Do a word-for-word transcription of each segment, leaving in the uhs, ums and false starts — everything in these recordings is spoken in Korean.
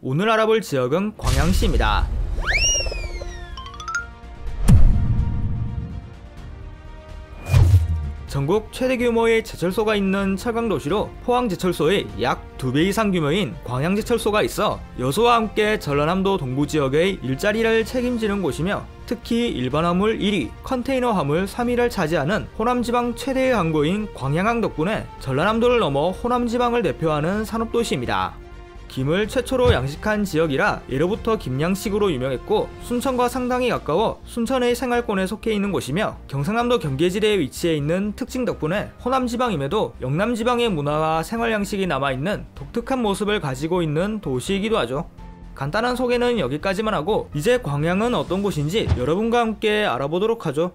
오늘 알아볼 지역은 광양시입니다. 전국 최대 규모의 제철소가 있는 철강도시로 포항제철소의 약 두 배 이상 규모인 광양제철소가 있어 여수와 함께 전라남도 동부지역의 일자리를 책임지는 곳이며 특히 일반 화물 일 위, 컨테이너 화물 삼 위를 차지하는 호남지방 최대의 항구인 광양항 덕분에 전라남도를 넘어 호남지방을 대표하는 산업도시입니다. 김을 최초로 양식한 지역이라 예로부터 김양식으로 유명했고 순천과 상당히 가까워 순천의 생활권에 속해 있는 곳이며 경상남도 경계지대에 위치해 있는 특징 덕분에 호남지방임에도 영남지방의 문화와 생활 양식이 남아있는 독특한 모습을 가지고 있는 도시이기도 하죠. 간단한 소개는 여기까지만 하고 이제 광양은 어떤 곳인지 여러분과 함께 알아보도록 하죠.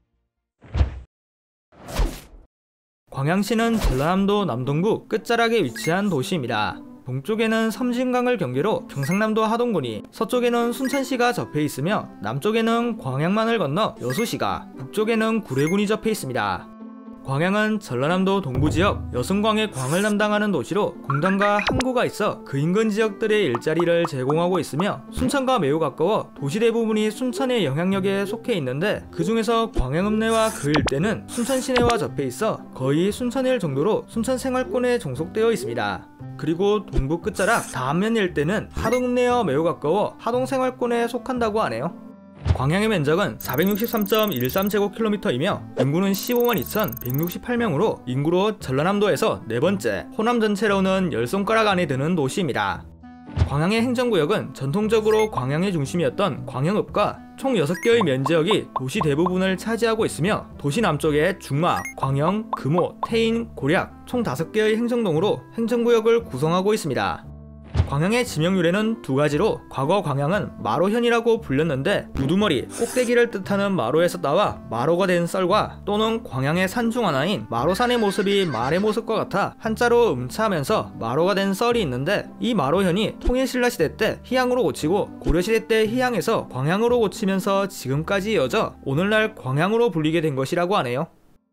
광양시는 전라남도 남동부 끝자락에 위치한 도시입니다. 동쪽에는 섬진강을 경계로 경상남도 하동군이, 서쪽에는 순천시가 접해 있으며 남쪽에는 광양만을 건너 여수시가, 북쪽에는 구례군이 접해 있습니다. 광양은 전라남도 동부지역 여승광의 광을 담당하는 도시로 공단과 항구가 있어 그 인근 지역들의 일자리를 제공하고 있으며 순천과 매우 가까워 도시 대부분이 순천의 영향력에 속해 있는데 그 중에서 광양읍내와 그 일대는 순천 시내와 접해 있어 거의 순천일 정도로 순천 생활권에 종속되어 있습니다. 그리고 동부 끝자락 다안면 일대는 하동읍내와 매우 가까워 하동 생활권에 속한다고 하네요. 광양의 면적은 사백육십삼 점 일삼 제곱킬로미터이며 인구는 십오만 이천백육십팔 명으로 인구로 전라남도에서 네 번째, 호남 전체로는 열 손가락 안에 드는 도시입니다. 광양의 행정구역은 전통적으로 광양의 중심이었던 광양읍과 총 여섯 개의 면지역이 도시 대부분을 차지하고 있으며 도시 남쪽에 중마, 광영, 금호, 태인, 고략 총 다섯 개의 행정동으로 행정구역을 구성하고 있습니다. 광양의 지명 유래는 두 가지로 과거 광양은 마로현이라고 불렸는데 우두머리, 꼭대기를 뜻하는 마로에서 따와 마로가 된 썰과 또는 광양의 산 중 하나인 마로산의 모습이 말의 모습과 같아 한자로 음차하면서 마로가 된 썰이 있는데 이 마로현이 통일신라 시대 때 희양으로 고치고 고려시대 때 희양에서 광양으로 고치면서 지금까지 이어져 오늘날 광양으로 불리게 된 것이라고 하네요.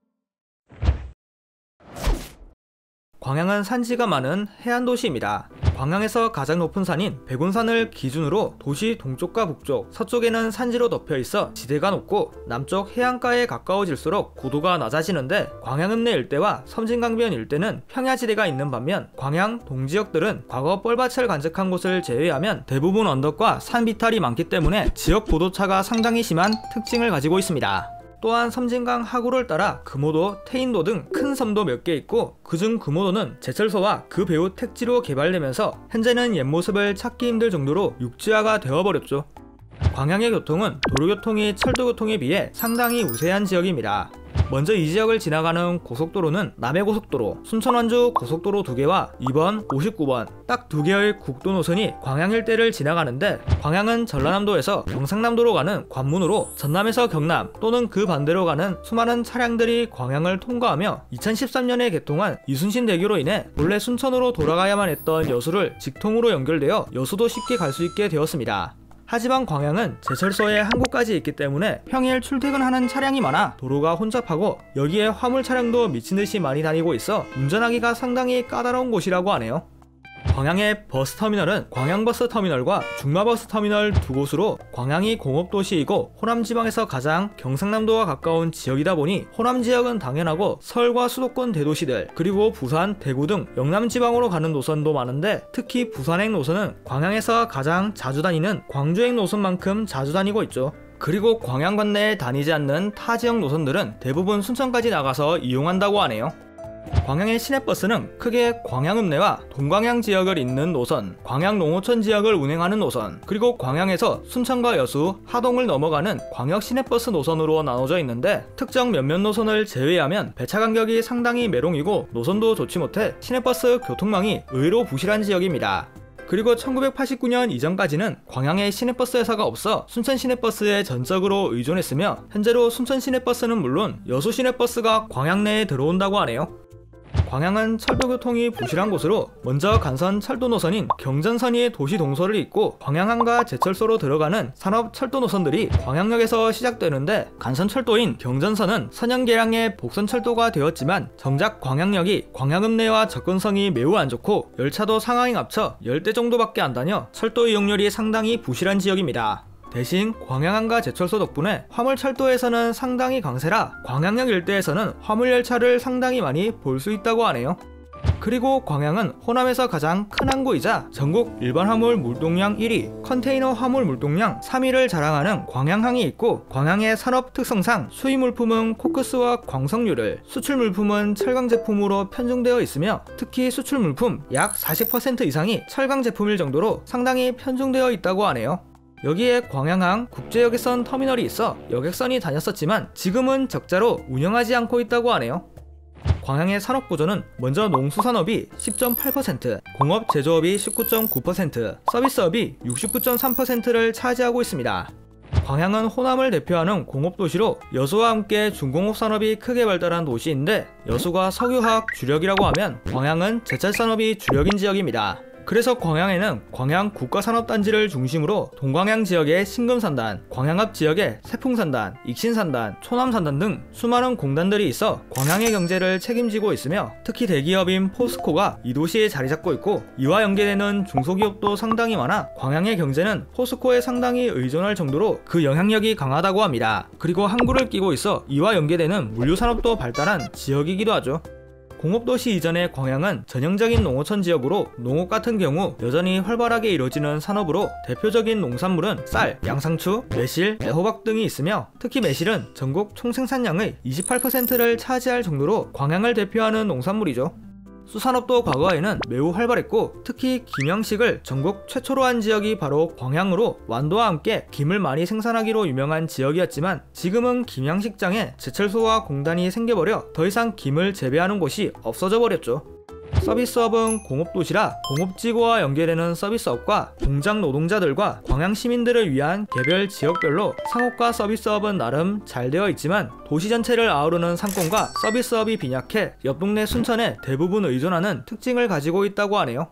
광양은 산지가 많은 해안도시입니다. 광양에서 가장 높은 산인 백운산을 기준으로 도시 동쪽과 북쪽, 서쪽에는 산지로 덮여 있어 지대가 높고 남쪽 해안가에 가까워질수록 고도가 낮아지는데 광양읍내 일대와 섬진강변 일대는 평야지대가 있는 반면 광양 동지역들은 과거 뻘밭을 간직한 곳을 제외하면 대부분 언덕과 산 비탈이 많기 때문에 지역 고도차가 상당히 심한 특징을 가지고 있습니다. 또한 섬진강 하구를 따라 금오도, 태인도 등 큰 섬도 몇 개 있고 그중 금오도는 제철소와 그 배후 택지로 개발되면서 현재는 옛 모습을 찾기 힘들 정도로 육지화가 되어버렸죠. 광양의 교통은 도로교통이 철도교통에 비해 상당히 우세한 지역입니다. 먼저 이 지역을 지나가는 고속도로는 남해고속도로, 순천완주 고속도로 두 개와 이 번, 오십구 번 딱 두 개의 국도 노선이 광양 일대를 지나가는데 광양은 전라남도에서 경상남도로 가는 관문으로 전남에서 경남 또는 그 반대로 가는 수많은 차량들이 광양을 통과하며 이천십삼 년에 개통한 이순신대교로 인해 원래 순천으로 돌아가야만 했던 여수를 직통으로 연결되어 여수도 쉽게 갈 수 있게 되었습니다. 하지만 광양은 제철소에 항구까지 있기 때문에 평일 출퇴근하는 차량이 많아 도로가 혼잡하고 여기에 화물 차량도 미친듯이 많이 다니고 있어 운전하기가 상당히 까다로운 곳이라고 하네요. 광양의 버스터미널은 광양버스터미널과 중마버스터미널 두 곳으로 광양이 공업도시이고 호남지방에서 가장 경상남도와 가까운 지역이다 보니 호남지역은 당연하고 서울과 수도권 대도시들 그리고 부산, 대구 등 영남지방으로 가는 노선도 많은데 특히 부산행 노선은 광양에서 가장 자주 다니는 광주행 노선만큼 자주 다니고 있죠. 그리고 광양 관내에 다니지 않는 타 지역 노선들은 대부분 순천까지 나가서 이용한다고 하네요. 광양의 시내버스는 크게 광양읍내와 동광양 지역을 잇는 노선, 광양농어촌 지역을 운행하는 노선, 그리고 광양에서 순천과 여수, 하동을 넘어가는 광역 시내버스 노선으로 나눠져 있는데 특정 몇몇 노선을 제외하면 배차 간격이 상당히 메롱이고 노선도 좋지 못해 시내버스 교통망이 의외로 부실한 지역입니다. 그리고 천구백팔십구 년 이전까지는 광양에 시내버스 회사가 없어 순천 시내버스에 전적으로 의존했으며 현재로 순천 시내버스는 물론 여수 시내버스가 광양 내에 들어온다고 하네요. 광양은 철도교통이 부실한 곳으로 먼저 간선 철도 노선인 경전선이 도시 동서를 잇고 광양항과 제철소로 들어가는 산업 철도 노선들이 광양역에서 시작되는데, 간선 철도인 경전선은 선형계량의 복선 철도가 되었지만 정작 광양역이 광양읍내와 접근성이 매우 안 좋고 열차도 상하행 합쳐 십 대 정도밖에 안 다녀 철도 이용률이 상당히 부실한 지역입니다. 대신 광양항과 제철소 덕분에 화물철도에서는 상당히 강세라 광양역 일대에서는 화물열차를 상당히 많이 볼 수 있다고 하네요. 그리고 광양은 호남에서 가장 큰 항구이자 전국 일반 화물 물동량 일 위, 컨테이너 화물 물동량 삼 위를 자랑하는 광양항이 있고, 광양의 산업 특성상 수입 물품은 코크스와 광석유를, 수출 물품은 철강 제품으로 편중되어 있으며 특히 수출 물품 약 사십 퍼센트 이상이 철강 제품일 정도로 상당히 편중되어 있다고 하네요. 여기에 광양항 국제여객선 터미널이 있어 여객선이 다녔었지만 지금은 적자로 운영하지 않고 있다고 하네요. 광양의 산업구조는 먼저 농수산업이 십 점 팔 퍼센트, 공업 제조업이 십구 점 구 퍼센트, 서비스업이 육십구 점 삼 퍼센트를 차지하고 있습니다. 광양은 호남을 대표하는 공업도시로 여수와 함께 중공업 산업이 크게 발달한 도시인데, 여수가 석유화학 주력이라고 하면 광양은 제철산업이 주력인 지역입니다. 그래서 광양에는 광양 국가산업단지를 중심으로 동광양 지역의 신금산단, 광양앞 지역의 세풍산단, 익신산단, 초남산단 등 수많은 공단들이 있어 광양의 경제를 책임지고 있으며, 특히 대기업인 포스코가 이 도시에 자리 잡고 있고 이와 연계되는 중소기업도 상당히 많아 광양의 경제는 포스코에 상당히 의존할 정도로 그 영향력이 강하다고 합니다. 그리고 항구를 끼고 있어 이와 연계되는 물류산업도 발달한 지역이기도 하죠. 공업도시 이전의 광양은 전형적인 농어촌 지역으로 농업 같은 경우 여전히 활발하게 이루어지는 산업으로 대표적인 농산물은 쌀, 양상추, 매실, 애호박 등이 있으며, 특히 매실은 전국 총생산량의 이십팔 퍼센트를 차지할 정도로 광양을 대표하는 농산물이죠. 수산업도 과거에는 매우 활발했고, 특히 김양식을 전국 최초로 한 지역이 바로 광양으로 완도와 함께 김을 많이 생산하기로 유명한 지역이었지만, 지금은 김양식장에 제철소와 공단이 생겨버려 더 이상 김을 재배하는 곳이 없어져 버렸죠. 서비스업은 공업도시라 공업지구와 연계되는 서비스업과 공장 노동자들과 광양 시민들을 위한 개별 지역별로 상업과 서비스업은 나름 잘 되어 있지만, 도시 전체를 아우르는 상권과 서비스업이 빈약해 옆 동네 순천에 대부분 의존하는 특징을 가지고 있다고 하네요.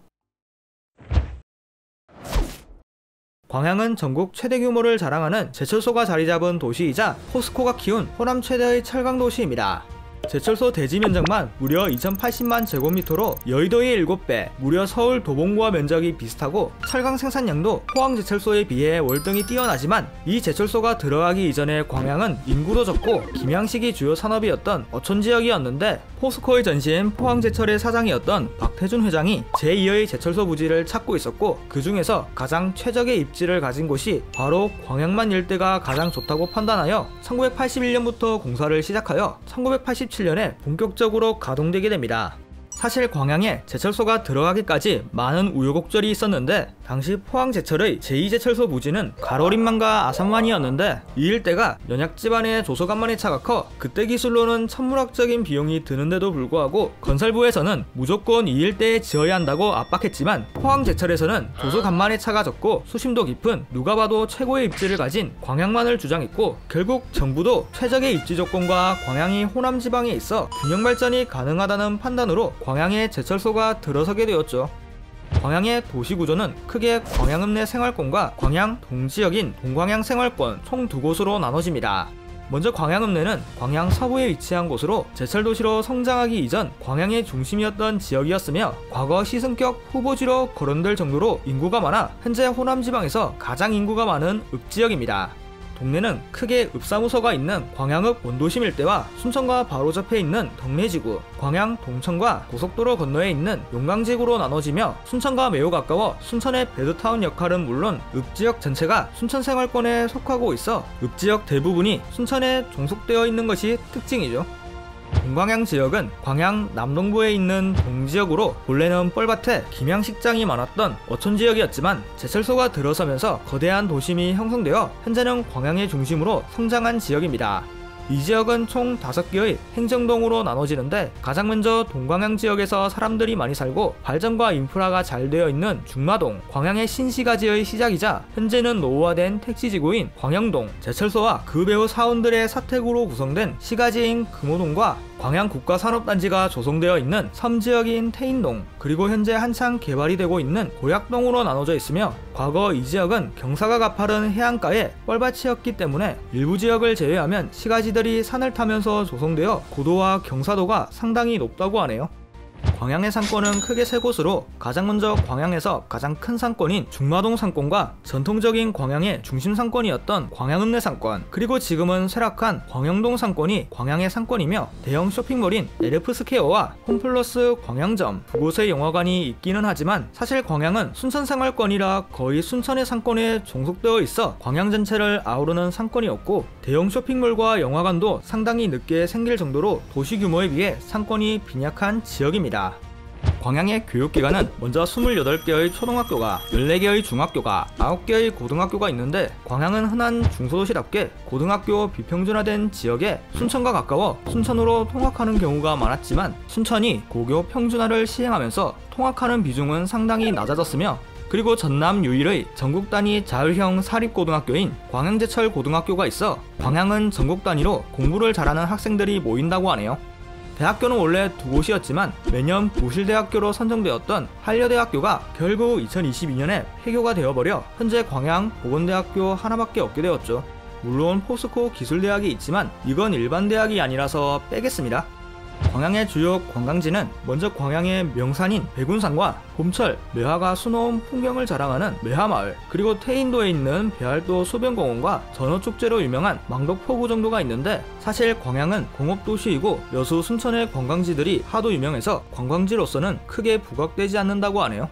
광양은 전국 최대 규모를 자랑하는 제철소가 자리 잡은 도시이자 포스코가 키운 호남 최대의 철강 도시입니다. 제철소 대지 면적만 무려 이천팔십만 제곱미터로 여의도의 일곱 배, 무려 서울 도봉구와 면적이 비슷하고, 철강 생산량도 포항제철소에 비해 월등히 뛰어나지만, 이 제철소가 들어가기 이전에 광양은 인구도 적고 김양식이 주요 산업이었던 어촌지역이었는데, 포스코의 전시인 포항제철의 사장이었던 박태준 회장이 제이의 제철소 부지를 찾고 있었고, 그 중에서 가장 최적의 입지를 가진 곳이 바로 광양만 일대가 가장 좋다고 판단하여 천구백팔십일 년부터 공사를 시작하여 천구백팔십칠 년에 본격적으로 가동되게 됩니다. 사실 광양에 제철소가 들어가기까지 많은 우여곡절이 있었는데, 당시 포항제철의 제이 제철소 부지는 가로림만과 아산만이었는데, 이 일대가 연약지반의 조소간만의 차가 커 그때 기술로는 천문학적인 비용이 드는데도 불구하고 건설부에서는 무조건 이 일대에 지어야 한다고 압박했지만, 포항제철에서는 조소간만의 차가 적고 수심도 깊은 누가 봐도 최고의 입지를 가진 광양만을 주장했고, 결국 정부도 최적의 입지 조건과 광양이 호남지방에 있어 균형발전이 가능하다는 판단으로 광양에 제철소가 들어서게 되었죠. 광양의 도시구조는 크게 광양읍 내 생활권과 광양 동지역인 동광양 생활권 총 두 곳으로 나눠집니다. 먼저 광양읍 내는 광양 서부에 위치한 곳으로 제철도시로 성장하기 이전 광양의 중심이었던 지역이었으며, 과거 시승격 후보지로 거론될 정도로 인구가 많아 현재 호남지방에서 가장 인구가 많은 읍지역입니다. 동네는 크게 읍사무소가 있는 광양읍 원도심 일대와 순천과 바로 접해 있는 덕내지구, 광양 동천과 고속도로 건너에 있는 용강지구로 나눠지며, 순천과 매우 가까워 순천의 베드타운 역할은 물론 읍지역 전체가 순천 생활권에 속하고 있어 읍지역 대부분이 순천에 종속되어 있는 것이 특징이죠. 동광양 지역은 광양 남동부에 있는 동지역으로 본래는 뻘밭에 김양식장이 많았던 어촌지역이었지만, 제철소가 들어서면서 거대한 도심이 형성되어 현재는 광양의 중심으로 성장한 지역입니다. 이 지역은 총 다섯 개의 행정동으로 나눠지는데, 가장 먼저 동광양 지역에서 사람들이 많이 살고 발전과 인프라가 잘 되어 있는 중마동, 광양의 신시가지의 시작이자 현재는 노후화된 택지지구인 광영동, 제철소와 그 배후 사원들의 사택으로 구성된 시가지인 금호동과 광양 국가산업단지가 조성되어 있는 섬지역인 태인동, 그리고 현재 한창 개발이 되고 있는 고약동으로 나눠져 있으며, 과거 이 지역은 경사가 가파른 해안가의 뻘밭이었기 때문에 일부 지역을 제외하면 시가지들이 산을 타면서 조성되어 고도와 경사도가 상당히 높다고 하네요. 광양의 상권은 크게 세 곳으로, 가장 먼저 광양에서 가장 큰 상권인 중마동 상권과 전통적인 광양의 중심 상권이었던 광양읍내 상권, 그리고 지금은 쇠락한 광영동 상권이 광양의 상권이며, 대형 쇼핑몰인 엘에프스퀘어와 홈플러스 광양점 두 곳의 영화관이 있기는 하지만, 사실 광양은 순천생활권이라 거의 순천의 상권에 종속되어 있어 광양 전체를 아우르는 상권이었고, 대형 쇼핑몰과 영화관도 상당히 늦게 생길 정도로 도시 규모에 비해 상권이 빈약한 지역입니다. 광양의 교육기관은 먼저 이십팔 개의 초등학교가, 열네 개의 중학교가, 아홉 개의 고등학교가 있는데, 광양은 흔한 중소도시답게 고등학교 비평준화된 지역에 순천과 가까워 순천으로 통학하는 경우가 많았지만, 순천이 고교 평준화를 시행하면서 통학하는 비중은 상당히 낮아졌으며, 그리고 전남 유일의 전국 단위 자율형 사립고등학교인 광양제철고등학교가 있어 광양은 전국 단위로 공부를 잘하는 학생들이 모인다고 하네요. 대학교는 원래 두 곳이었지만 매년 부실대학교로 선정되었던 한려대학교가 결국 이천이십이 년에 폐교가 되어버려 현재 광양 보건대학교 하나밖에 없게 되었죠. 물론 포스코 기술대학이 있지만 이건 일반 대학이 아니라서 빼겠습니다. 광양의 주요 관광지는 먼저 광양의 명산인 백운산과 봄철 매화가 수놓은 풍경을 자랑하는 매화마을, 그리고 태인도에 있는 배알도 소변공원과 전어축제로 유명한 망덕포구 정도가 있는데, 사실 광양은 공업도시이고 여수 순천의 관광지들이 하도 유명해서 관광지로서는 크게 부각되지 않는다고 하네요.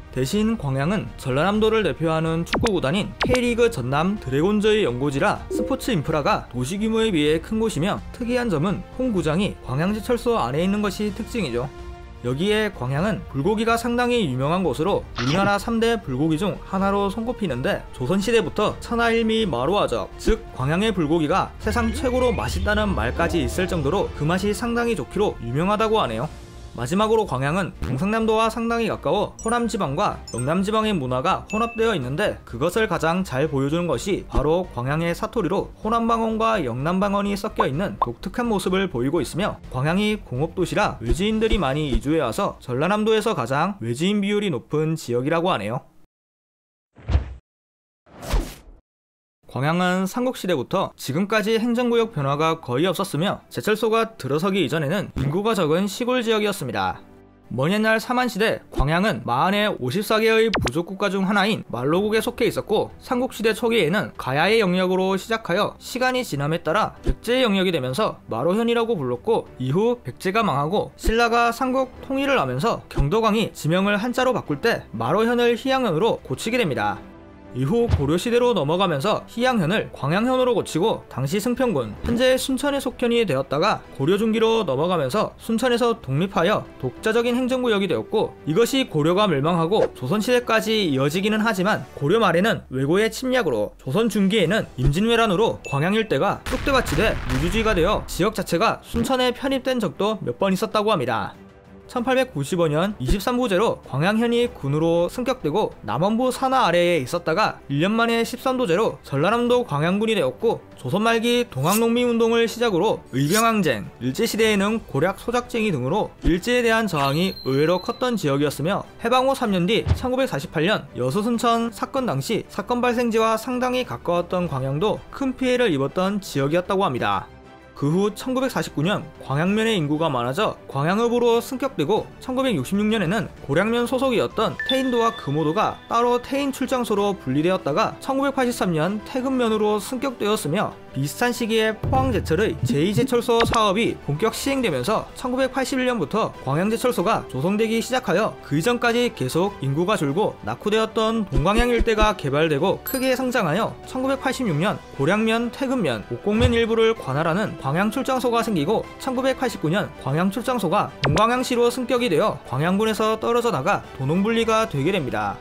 대신 광양은 전라남도를 대표하는 축구구단인 K리그 전남 드래곤즈의 연고지라 스포츠 인프라가 도시 규모에 비해 큰 곳이며, 특이한 점은 홈구장이 광양제철소 안에 있는 것이 특징이죠. 여기에 광양은 불고기가 상당히 유명한 곳으로 우리나라 삼 대 불고기 중 하나로 손꼽히는데, 조선시대부터 천하일미 마루아적, 즉 광양의 불고기가 세상 최고로 맛있다는 말까지 있을 정도로 그 맛이 상당히 좋기로 유명하다고 하네요. 마지막으로 광양은 경상남도와 상당히 가까워 호남지방과 영남지방의 문화가 혼합되어 있는데, 그것을 가장 잘 보여주는 것이 바로 광양의 사투리로 호남방언과 영남방언이 섞여 있는 독특한 모습을 보이고 있으며, 광양이 공업도시라 외지인들이 많이 이주해와서 전라남도에서 가장 외지인 비율이 높은 지역이라고 하네요. 광양은 삼국시대부터 지금까지 행정구역 변화가 거의 없었으며, 제철소가 들어서기 이전에는 인구가 적은 시골 지역이었습니다. 먼 옛날 사만시대 광양은 마한의 오십사 개의 부족국가 중 하나인 말로국에 속해 있었고, 삼국시대 초기에는 가야의 영역으로 시작하여 시간이 지남에 따라 백제의 영역이 되면서 마로현이라고 불렀고, 이후 백제가 망하고 신라가 삼국 통일을 하면서 경도광이 지명을 한자로 바꿀 때 마로현을 희양현으로 고치게 됩니다. 이후 고려시대로 넘어가면서 희양현을 광양현으로 고치고, 당시 승평군, 현재 순천의 속현이 되었다가 고려 중기로 넘어가면서 순천에서 독립하여 독자적인 행정구역이 되었고, 이것이 고려가 멸망하고 조선시대까지 이어지기는 하지만, 고려 말에는 왜고의 침략으로, 조선 중기에는 임진왜란으로 광양 일대가 쑥대밭이 돼 무주지가 되어 지역 자체가 순천에 편입된 적도 몇 번 있었다고 합니다. 천팔백구십오 년 이십삼 부제로 광양현이 군으로 승격되고 남원부 산하 아래에 있었다가 일 년 만에 십삼 도제로 전라남도 광양군이 되었고, 조선 말기 동학농민운동을 시작으로 의병항쟁, 일제시대에는 고략 소작쟁이 등으로 일제에 대한 저항이 의외로 컸던 지역이었으며, 해방 후 삼 년 뒤 천구백사십팔 년 여수 순천 사건 당시 사건 발생지와 상당히 가까웠던 광양도 큰 피해를 입었던 지역이었다고 합니다. 그 후 천구백사십구 년 광양면의 인구가 많아져 광양읍으로 승격되고, 천구백육십육 년에는 고량면 소속이었던 태인도와 금오도가 따로 태인 출장소로 분리되었다가 천구백팔십삼 년 태금면으로 승격되었으며, 비슷한 시기에 포항제철의 제이 제철소 사업이 본격 시행되면서 천구백팔십일 년부터 광양제철소가 조성되기 시작하여 그 이전까지 계속 인구가 줄고 낙후되었던 동광양 일대가 개발되고 크게 성장하여 천구백팔십육 년 고량면, 태금면, 옥곡면 일부를 관할하는 광양출장소가 생기고, 천구백팔십구 년 광양출장소가 동광양시로 승격이 되어 광양군에서 떨어져 나가 도농분리가 되게 됩니다.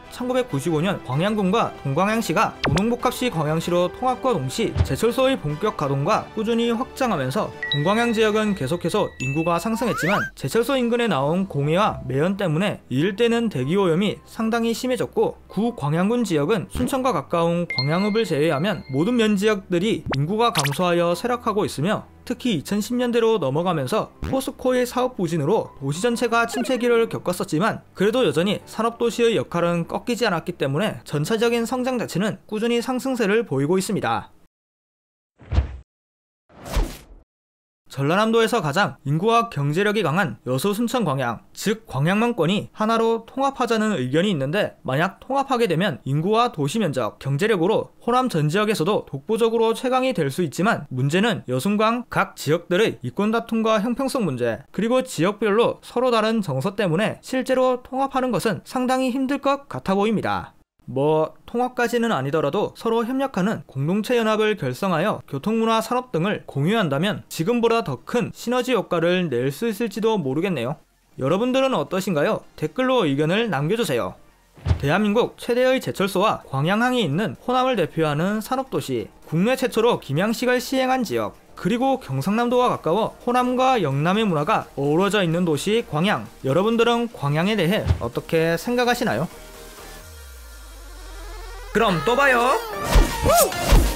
천구백구십오 년 광양군과 동광양시가 도농복합시 광양시로 통합과 동시 제철소의 본격 가동과 꾸준히 확장하면서 동광양 지역은 계속해서 인구가 상승했지만, 제철소 인근에 나온 공해와 매연 때문에 이 일대는 대기오염이 상당히 심해졌고, 구 광양군 지역은 순천과 가까운 광양읍을 제외하면 모든 면 지역들이 인구가 감소하여 쇠락하고 있으며, 특히 이천십 년대로 넘어가면서 포스코의 사업 부진으로 도시 전체가 침체기를 겪었었지만 그래도 여전히 산업도시의 역할은 꺾이지 않았기 때문에 전체적인 성장 자체는 꾸준히 상승세를 보이고 있습니다. 전라남도에서 가장 인구와 경제력이 강한 여수 순천 광양, 즉 광양만권이 하나로 통합하자는 의견이 있는데, 만약 통합하게 되면 인구와 도시 면적, 경제력으로 호남 전 지역에서도 독보적으로 최강이 될 수 있지만, 문제는 여순광 각 지역들의 이권 다툼과 형평성 문제, 그리고 지역별로 서로 다른 정서 때문에 실제로 통합하는 것은 상당히 힘들 것 같아 보입니다. 뭐 통합까지는 아니더라도 서로 협력하는 공동체 연합을 결성하여 교통문화 산업 등을 공유한다면 지금보다 더 큰 시너지 효과를 낼 수 있을지도 모르겠네요. 여러분들은 어떠신가요? 댓글로 의견을 남겨주세요. 대한민국 최대의 제철소와 광양항이 있는 호남을 대표하는 산업도시, 국내 최초로 김양식을 시행한 지역, 그리고 경상남도와 가까워 호남과 영남의 문화가 어우러져 있는 도시 광양. 여러분들은 광양에 대해 어떻게 생각하시나요? 그럼 또 봐요.